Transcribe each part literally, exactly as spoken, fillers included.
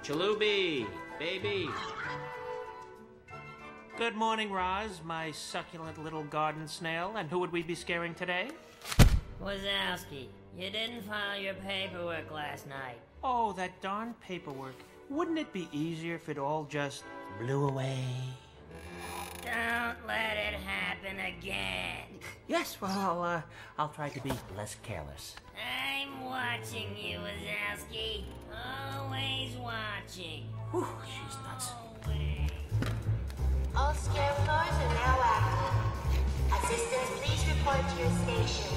Chalubi, baby. Good morning, Roz, my succulent little garden snail. And who would we be scaring today? Wazowski, you didn't file your paperwork last night. Oh, that darn paperwork. Wouldn't it be easier if it all just blew away? Don't let it happen again. Yes, well, I'll, uh, I'll try to be less careless. I'm watching you, Wazowski. Always watching. Whew, she's nuts. Always. All scare floors are now active. Assistants, please report to your station.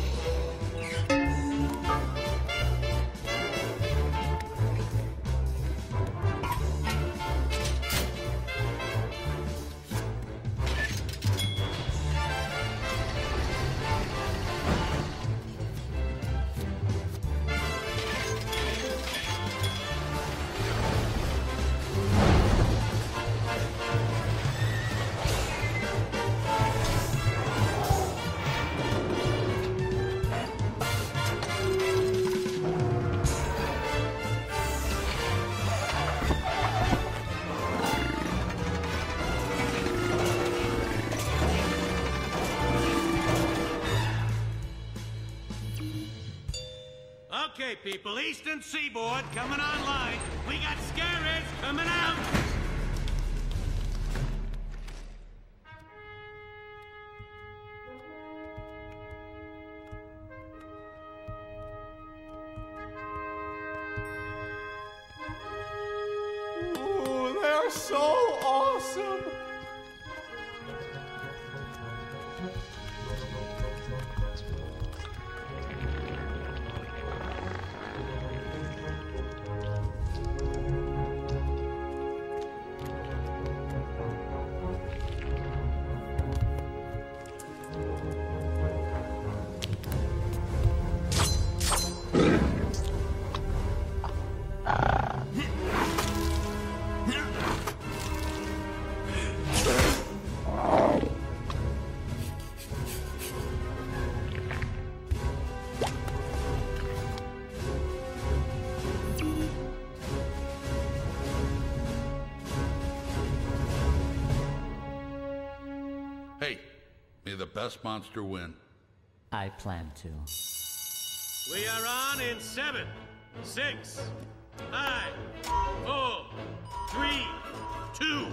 Okay, people, Eastern Seaboard coming online. We got scarers coming out. Ooh, they're so awesome. Hey, may the best monster win. I plan to. We are on in seven, six, five, four, three, two.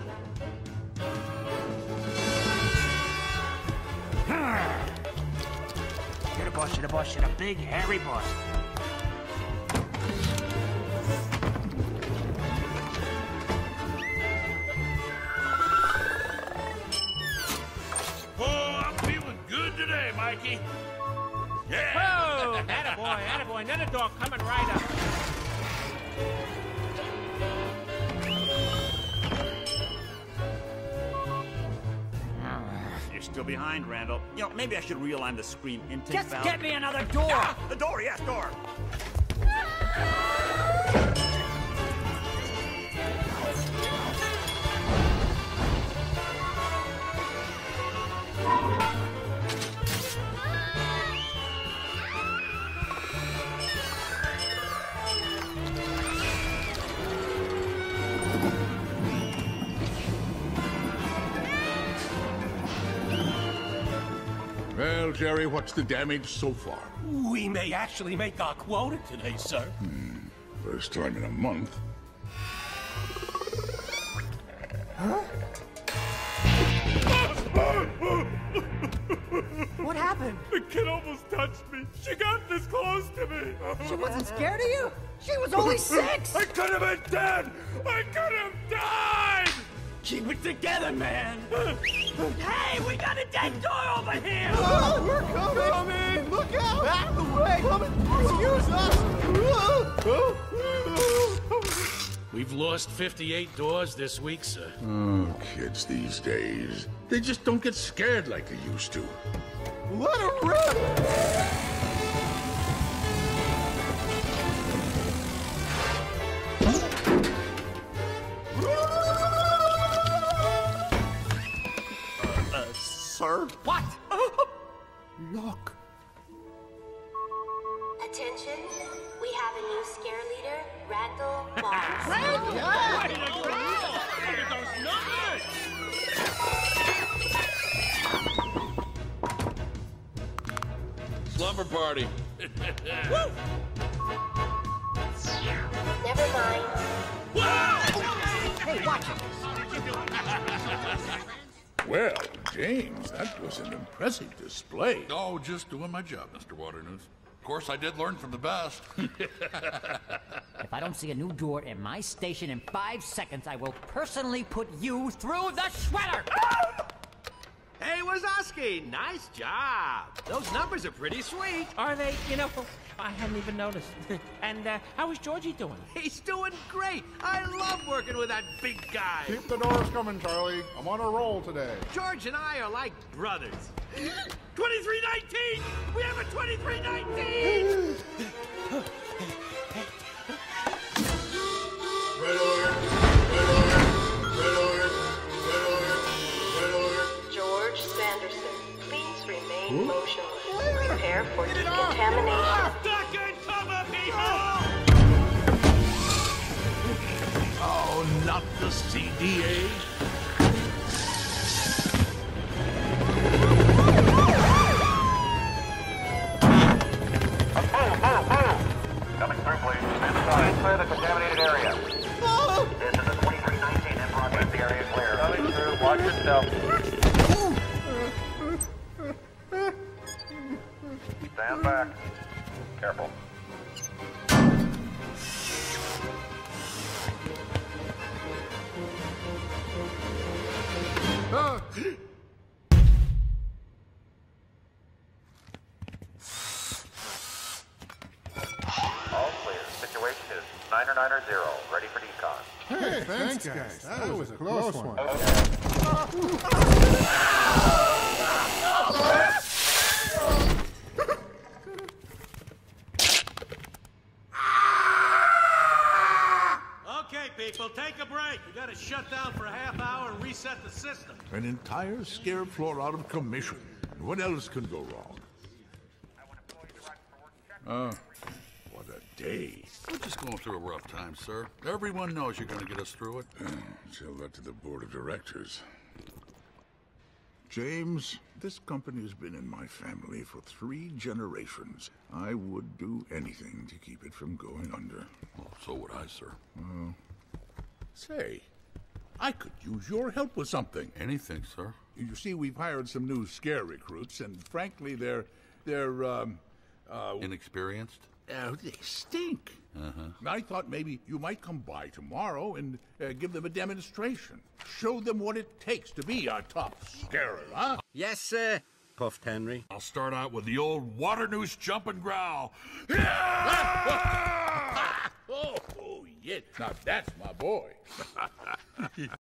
You're the boss, you're the boss, you're the big, hairy boss. Oh, I'm feeling good today, Mikey. Yeah! Whoa! Attaboy, attaboy, another dog coming right up. You're still behind, Randall. You know, maybe I should realign the screen intake Just valve. get me another door! Ah, the door, yes, door. Well, Jerry, what's the damage so far? We may actually make our quota today, sir. Hmm. First time in a month. Huh? What happened? The kid almost touched me. She got this close to me. She wasn't scared of you? She was only six! I could have been dead! I could have died! Keep it together, man! Hey, we got a dead door over here! Oh, we're coming! coming! Look out! Out of the way! Coming! Excuse us! We've lost fifty-eight doors this week, sir. Oh, kids these days. They just don't get scared like they used to. Let her rip! Sir? What? Look. Attention, we have a new scare leader, Randall Boggs. Randall! Way to go! Look at those numbers! Slumber party. Woo! Never mind. Hey, watch it. Well, James, that was an impressive display. Oh, just doing my job, Mister Waternoose. Of course, I did learn from the best. If I don't see a new door in my station in five seconds, I will personally put you through the shredder! Hey, Wazowski, nice job. Those numbers are pretty sweet. Are they? You know, I hadn't even noticed. And uh, how is Georgie doing? He's doing great. I love working with that big guy. Keep the doors coming, Charlie. I'm on a roll today. George and I are like brothers. twenty-three nineteen! We have a twenty-three nineteen! Red alert! Red alert! Red alert! Red alert! Red alert! George Sanderson, please remain motionless. Prepare for decontamination. Duck and cover, people! Oh, not the C D A! Coming through, please. Stand aside. Clear the contaminated area. This is the twenty-three nineteen in progress. The area clear. Coming through. Watch yourself. Stand back. Careful. Ah. All clear. Situation is niner niner zero. Ready for decon. Hey, thanks, guys. That was a close one. Okay, people, take a break. We gotta shut down for a half hour and reset the system. An entire scare floor out of commission. What else can go wrong? Oh, what a day. We're just going through a rough time, sir. Everyone knows you're going to get us through it. Tell that to the board of directors. James, this company's been in my family for three generations. I would do anything to keep it from going under. Well, so would I, sir. Oh. Say, I could use your help with something. Anything, sir. You see, we've hired some new scare recruits, and frankly, they're, they're, um, uh... Inexperienced? Uh, they stink. Uh-huh. I thought maybe you might come by tomorrow and uh, give them a demonstration. Show them what it takes to be a top scarer, huh? Yes, sir, puffed Henry. I'll start out with the old Waternoose jump and growl. oh, oh, yeah. Now that's my boy.